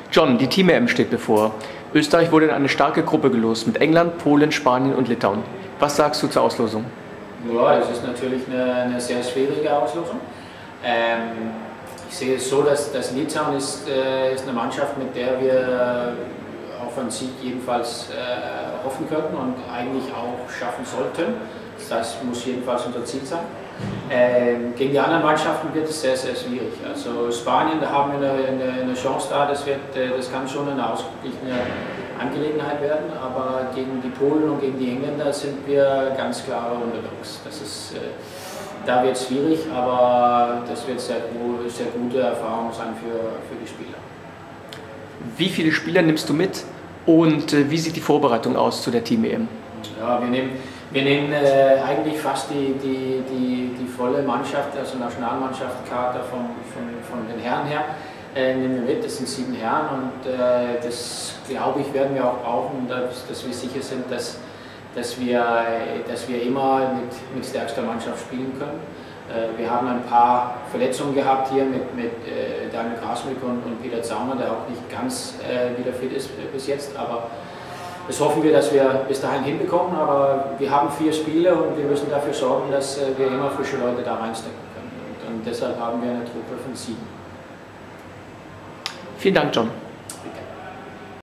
John, die Team-EM steht bevor. Österreich wurde in eine starke Gruppe gelost mit England, Polen, Spanien und Litauen. Was sagst du zur Auslosung? Ja, es ist natürlich eine sehr schwierige Auslosung. Ich sehe es so, dass Litauen ist eine Mannschaft, mit der wir auf einen Sieg jedenfalls hoffen könnten und eigentlich auch schaffen sollten. Das muss jedenfalls unser Ziel sein. Gegen die anderen Mannschaften wird es sehr, sehr schwierig. Also Spanien, da haben wir eine Chance da, das kann schon eine ausgeglichene Angelegenheit werden, aber gegen die Polen und gegen die Engländer sind wir ganz klar Underdogs. Da wird es schwierig, aber das wird sehr gute Erfahrung sein für die Spieler. Wie viele Spieler nimmst du mit und wie sieht die Vorbereitung aus zu der Team-EM? Ja, wir nehmen eigentlich fast die volle Mannschaft, also Nationalmannschaft, Kader von den Herren her, nehmen wir mit. Das sind 7 Herren und das, glaube ich, werden wir auch brauchen, dass wir sicher sind, dass wir immer mit stärkster Mannschaft spielen können. Wir haben ein paar Verletzungen gehabt hier mit Daniel Grasmück und Peter Zauner, der auch nicht ganz wieder fit ist bis jetzt, aber das hoffen wir, dass wir bis dahin hinbekommen, aber wir haben 4 Spiele und wir müssen dafür sorgen, dass wir immer frische Leute da reinstecken können. Und deshalb haben wir eine Truppe von 7. Vielen Dank, John.